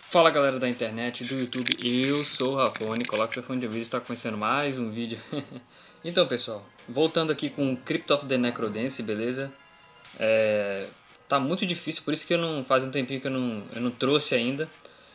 Fala galera da internet, do YouTube, eu sou o Rafone, coloca o seu fone de ouvido e está começando mais um vídeo. Então pessoal, voltando aqui com Crypt of the Necrodancer, beleza? Tá muito difícil, por isso que faz um tempinho que eu não trouxe ainda.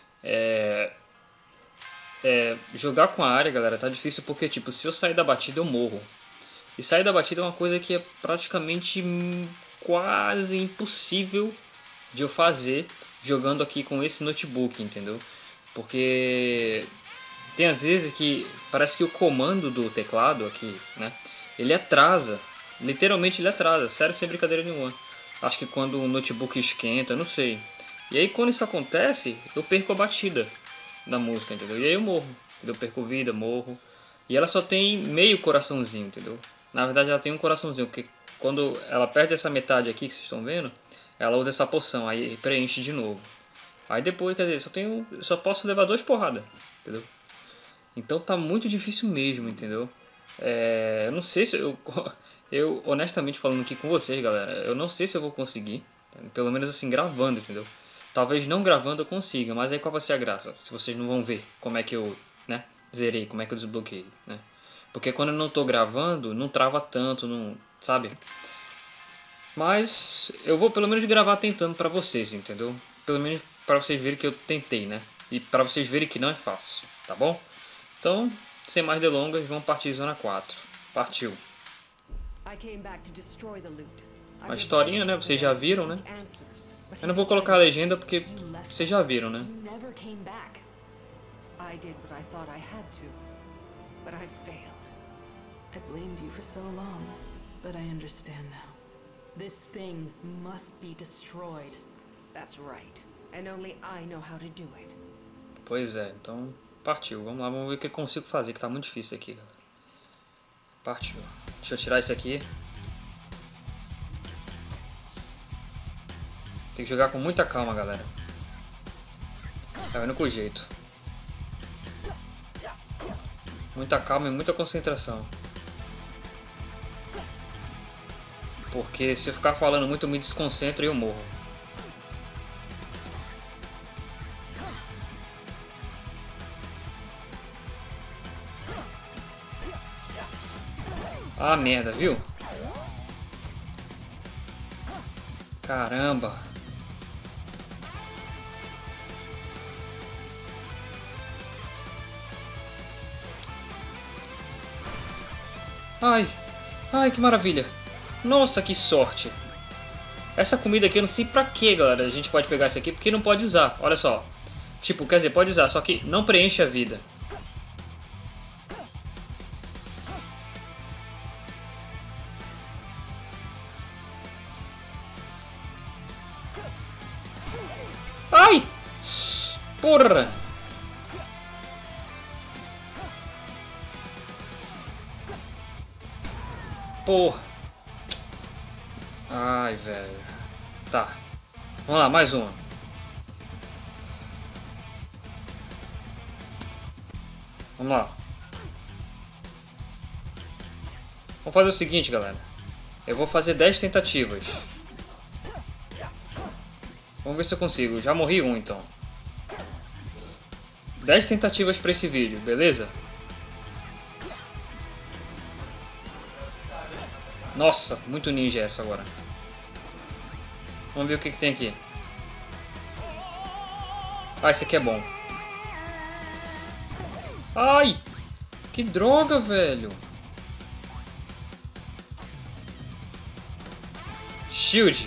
Jogar com a área, galera, tá difícil porque tipo, se eu sair da batida eu morro. E sair da batida é uma coisa que é praticamente quase impossível de eu fazer jogando aqui com esse notebook, entendeu? Porque tem às vezes que parece que o comando do teclado aqui, né, ele atrasa, literalmente ele atrasa, sério, sem brincadeira nenhuma. Acho que quando o notebook esquenta, não sei. E aí quando isso acontece, eu perco a batida da música, entendeu? E aí eu morro, eu perco vida, morro. E ela só tem meio coraçãozinho, entendeu? Na verdade ela tem um coraçãozinho, porque quando ela perde essa metade aqui que vocês estão vendo, ela usa essa poção, aí preenche de novo. Aí depois, quer dizer, só posso levar 2 porradas, entendeu? Então tá muito difícil mesmo, entendeu? Eu não sei se eu honestamente falando aqui com vocês, galera, eu não sei se eu vou conseguir, pelo menos assim gravando, entendeu? Talvez não gravando eu consiga, mas aí qual vai ser a graça? Se vocês não vão ver como é que eu, né, zerei, como é que eu desbloqueei, né? Porque quando eu não tô gravando, não trava tanto, não, sabe? Mas eu vou pelo menos gravar tentando pra vocês, entendeu? Pelo menos pra vocês verem que eu tentei, né? E pra vocês verem que não é fácil, tá bom? Então, sem mais delongas, vamos partir Zona 4. Partiu. A historinha, né? Vocês já viram, né? Eu não vou colocar a legenda porque vocês já viram, né? I did what I thought I had to, but I failed. I blamed you for so long, but I understand now. This thing must be destroyed. That's right. And only I know how to do it. Pois é, então partiu. Vamos lá, vamos ver o que eu consigo fazer, que tá muito difícil aqui. Partiu. Deixa eu tirar isso aqui. Tem que jogar com muita calma, galera. É o único jeito. Muita calma e muita concentração. Porque se eu ficar falando muito, eu me desconcentro e eu morro. Ah, merda, viu? Caramba. Ai, ai, que maravilha. Nossa, que sorte. Essa comida aqui eu não sei pra que, galera. A gente pode pegar isso aqui porque não pode usar. Olha só. Tipo, quer dizer, pode usar, só que não preenche a vida. Ai! Porra! Porra! Ai, velho. Tá. Vamos lá, mais uma. Vamos lá. Vamos fazer o seguinte, galera. Eu vou fazer 10 tentativas. Vamos ver se eu consigo. Já morri um, então. 10 tentativas para esse vídeo, beleza? Nossa, muito ninja essa agora. Vamos ver o que tem aqui. Ah, esse aqui é bom. Ai! Que droga, velho! Shield.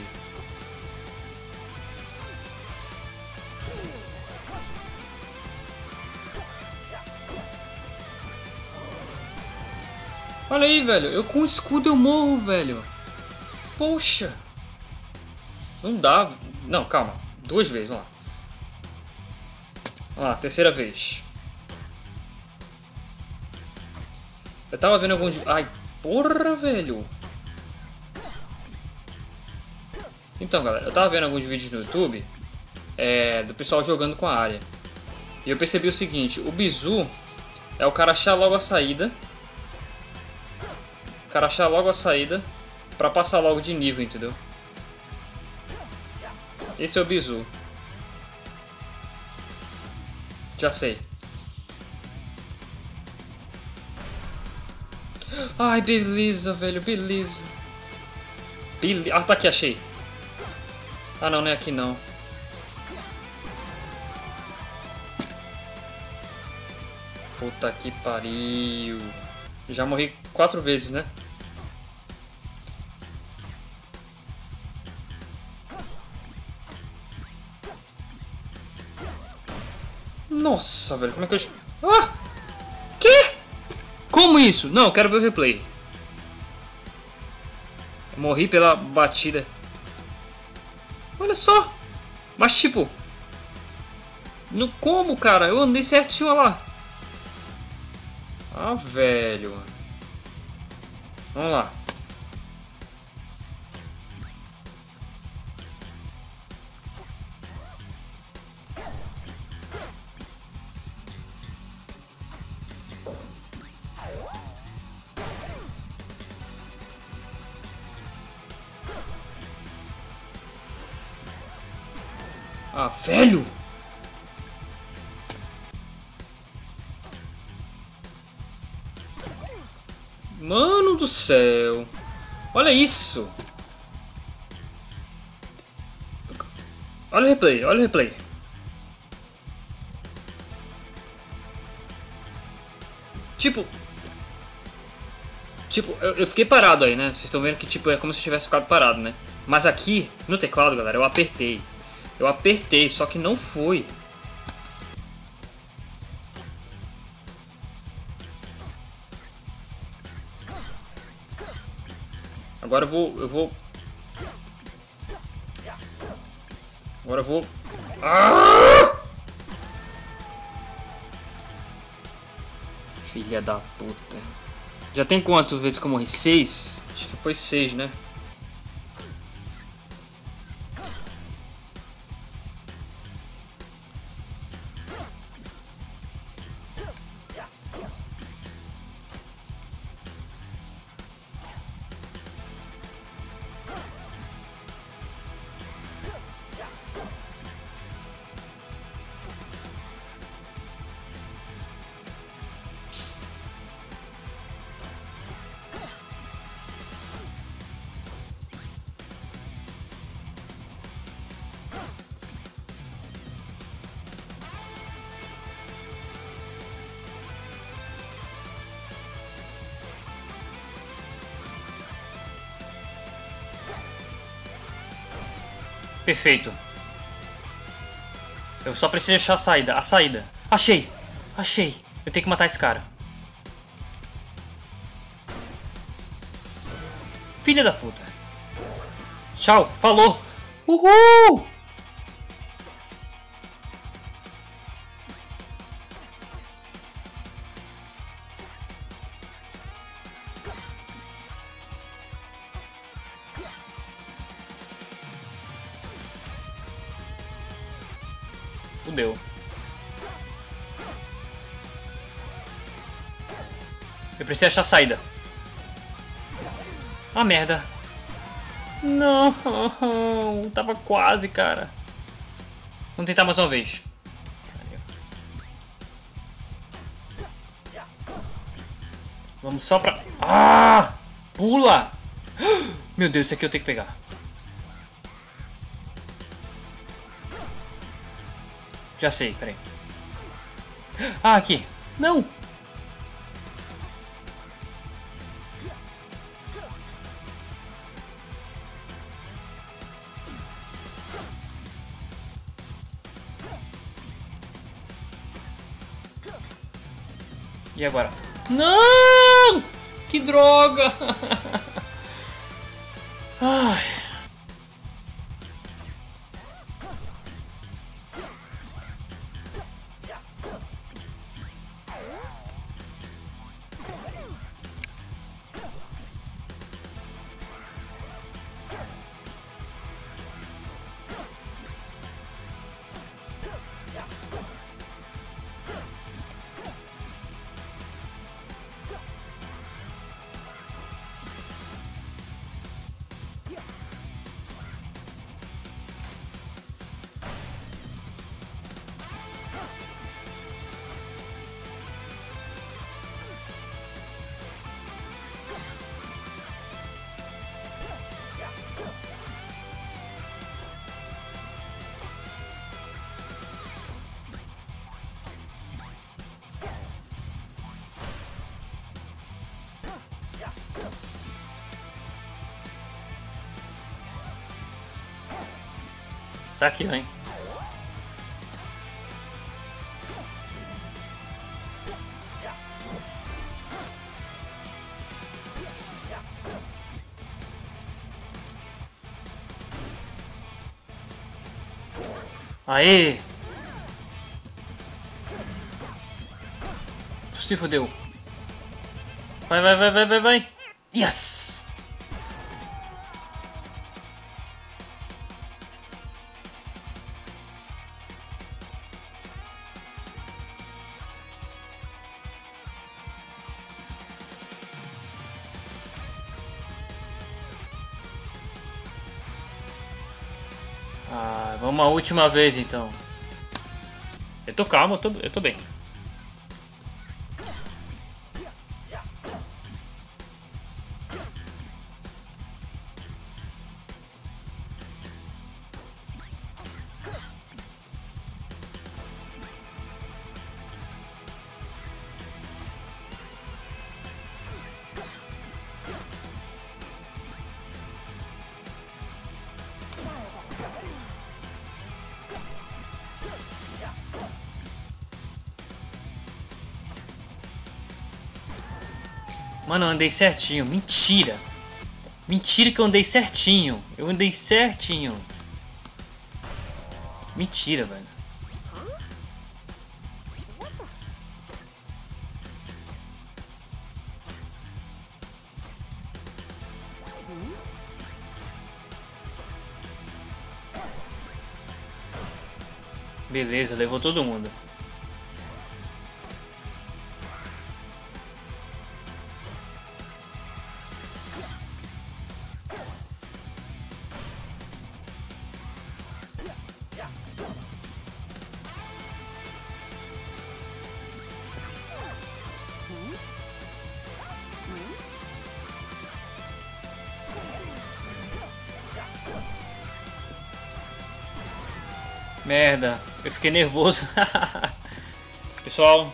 Olha aí, velho. Eu com escudo eu morro, velho. Poxa. Não dá. Não, calma. 2 vezes, vamos lá. Vamos lá, terceira vez. Eu tava vendo alguns... Ai, porra, velho. Então, galera, eu tava vendo alguns vídeos no YouTube do pessoal jogando com a área. E eu percebi o seguinte. O bizu é o cara achar logo a saída. O cara achar logo a saída pra passar logo de nível, entendeu? Esse é o bizu. Já sei. Ai, beleza, velho, beleza. Ah, tá aqui, achei. Ah, não, não é aqui, não. Puta que pariu. Já morri 4 vezes, né? Nossa, velho, como é que eu... Ah! Que? Como isso? Não, eu quero ver o replay. Eu morri pela batida. Olha só. Mas tipo... No como, cara? Eu andei certinho, olha lá. Ah, velho. Vamos lá. Ah, velho! Mano do céu! Olha isso! Olha o replay, olha o replay. Tipo, eu fiquei parado aí, né? Vocês estão vendo que tipo é como se eu tivesse ficado parado, né? Mas aqui no teclado, galera, eu apertei. Eu apertei, só que não foi. Agora eu vou. Agora eu vou. Ah! Filha da puta. Já tem quantas vezes que eu morri? 6? Acho que foi 6, né? Perfeito. Eu só preciso achar a saída. A saída. Achei! Achei! Eu tenho que matar esse cara. Filha da puta. Tchau. Falou. Uhul! Fudeu. Eu preciso achar a saída. Ah, merda. Não. Tava quase, cara. Vamos tentar mais uma vez. Vamos só pra... Ah! Pula! Meu Deus, esse aqui eu tenho que pegar. Já sei, peraí. Ah, aqui. Não! E agora? Não! Que droga! Ai. tá aqui, hein? Aê! Se fodeu. Vai, vai, vai, vai, vai, vai. Yes! Ah, vamos uma última vez então. Eu tô calmo, eu tô bem. Mano, eu andei certinho. Mentira. Mentira que eu andei certinho. Eu andei certinho. Mentira, velho. Beleza, levou todo mundo. Merda, eu fiquei nervoso. Pessoal,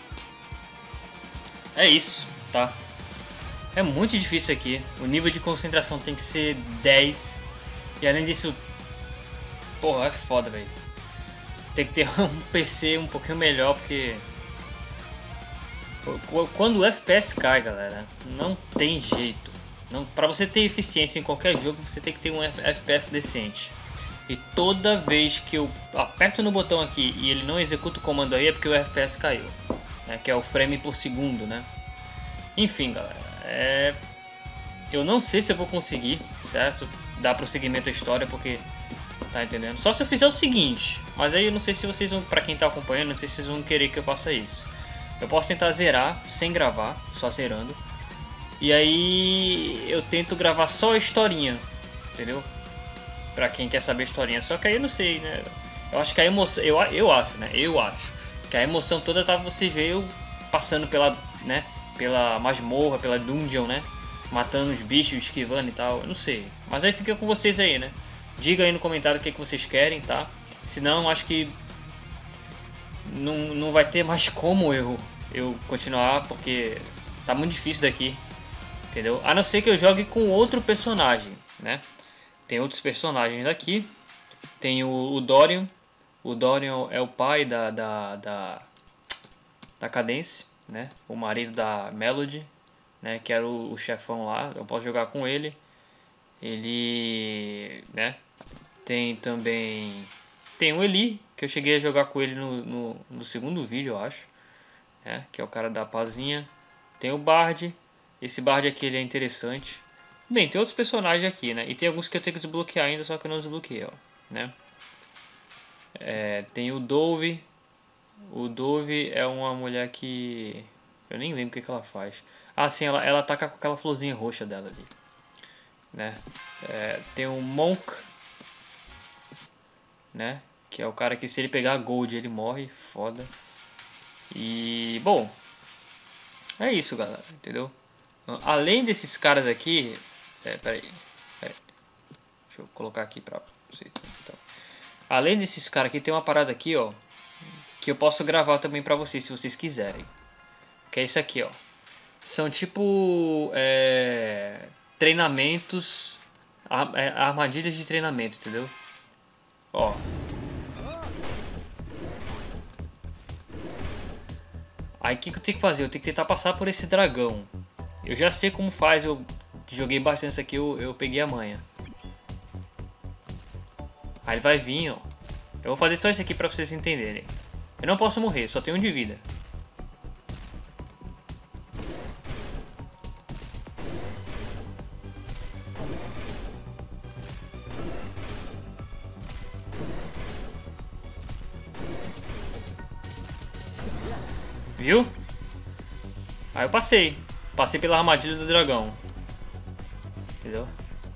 é isso, tá? É muito difícil aqui. O nível de concentração tem que ser 10. E além disso, porra, é foda, velho. Tem que ter um PC um pouquinho melhor, porque quando o FPS cai, galera, não tem jeito. Não, pra você ter eficiência em qualquer jogo, você tem que ter um FPS decente. E toda vez que eu aperto no botão aqui e ele não executa o comando aí, é porque o FPS caiu, né? Que é o frame por segundo, né? Enfim, galera, eu não sei se eu vou conseguir, certo? Dar prosseguimento à história, porque tá entendendo? Só se eu fizer o seguinte, mas aí eu não sei se vocês vão, pra quem tá acompanhando, não sei se vocês vão querer que eu faça isso. Eu posso tentar zerar sem gravar, só zerando. E aí eu tento gravar só a historinha, entendeu? Pra quem quer saber a historinha. Só que aí eu não sei, né? Eu acho que a emoção, eu acho, né? Eu acho que a emoção toda tava vocês ver eu passando pela, né? Pela masmorra, pela dungeon, né? Matando os bichos, esquivando e tal. Eu não sei. Mas aí fica com vocês aí, né? Diga aí no comentário o que vocês querem, tá? Senão acho que não vai ter mais como eu continuar, porque tá muito difícil daqui, entendeu? A não ser que eu jogue com outro personagem, né? Tem outros personagens aqui. Tem o Dorian. O Dorian é o pai da Cadence, né? O marido da Melody, né? Que era o chefão lá. Eu posso jogar com ele. Ele, né? Tem também... Tem o Eli, que eu cheguei a jogar com ele no segundo vídeo, eu acho. Né? Que é o cara da pazinha. Tem o Bard. Esse Bard aqui ele é interessante. Bem, tem outros personagens aqui, né? E tem alguns que eu tenho que desbloquear ainda, só que eu não desbloqueei, ó, né? Tem o Dove. O Dove é uma mulher que... eu nem lembro o que ela faz. Ah, sim, ela ataca com aquela florzinha roxa dela ali, né? Tem o Monk, né? Que é o cara que se ele pegar Gold ele morre, foda. E, bom, é isso, galera, entendeu? Além desses caras aqui... peraí. Deixa eu colocar aqui pra vocês. Então, além desses caras aqui, tem uma parada aqui, ó, que eu posso gravar também pra vocês, se vocês quiserem. Que é isso aqui, ó. São tipo... treinamentos... armadilhas de treinamento, entendeu? Ó. Aí o que eu tenho que fazer? Eu tenho que tentar passar por esse dragão. Eu já sei como faz, eu joguei bastante isso aqui, eu peguei a manha. Aí ele vai vir, ó. Eu vou fazer só isso aqui pra vocês entenderem. Eu não posso morrer, só tenho 1 de vida. Viu? Aí eu passei. Passei pela armadilha do dragão. Entendeu?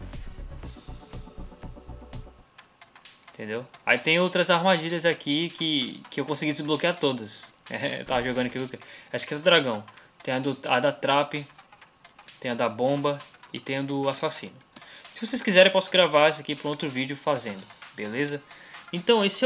Entendeu? Aí tem outras armadilhas aqui que eu consegui desbloquear todas. Eu tava jogando aqui. Essa aqui é do dragão. Tem a da trap. Tem a da bomba. E tem a do assassino. Se vocês quiserem eu posso gravar isso aqui para outro vídeo fazendo. Beleza? Então esse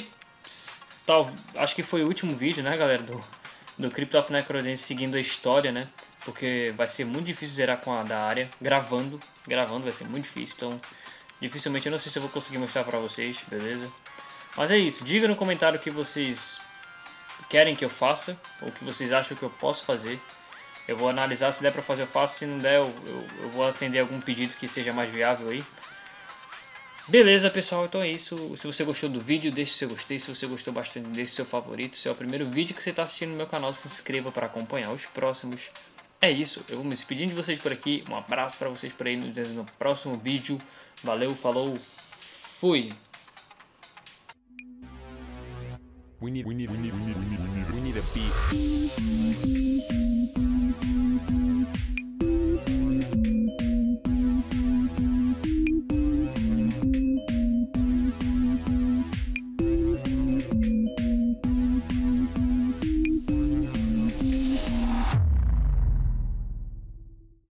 acho que foi o último vídeo, né, galera, do Crypt of Necrodancer seguindo a história, né? Porque vai ser muito difícil zerar com a da área. Gravando vai ser muito difícil. Então dificilmente eu não sei se eu vou conseguir mostrar pra vocês, beleza? Mas é isso, diga no comentário o que vocês querem que eu faça, ou o que vocês acham que eu posso fazer. Eu vou analisar, se der pra fazer eu faço, se não der eu vou atender algum pedido que seja mais viável aí. Beleza, pessoal, então é isso. Se você gostou do vídeo, deixe seu gostei. Se você gostou bastante, deixe seu favorito. Se é o primeiro vídeo que você está assistindo no meu canal, se inscreva para acompanhar os próximos. É isso, eu vou me despedindo de vocês por aqui. Um abraço para vocês por aí no próximo vídeo. Valeu, falou, fui! We need a beat.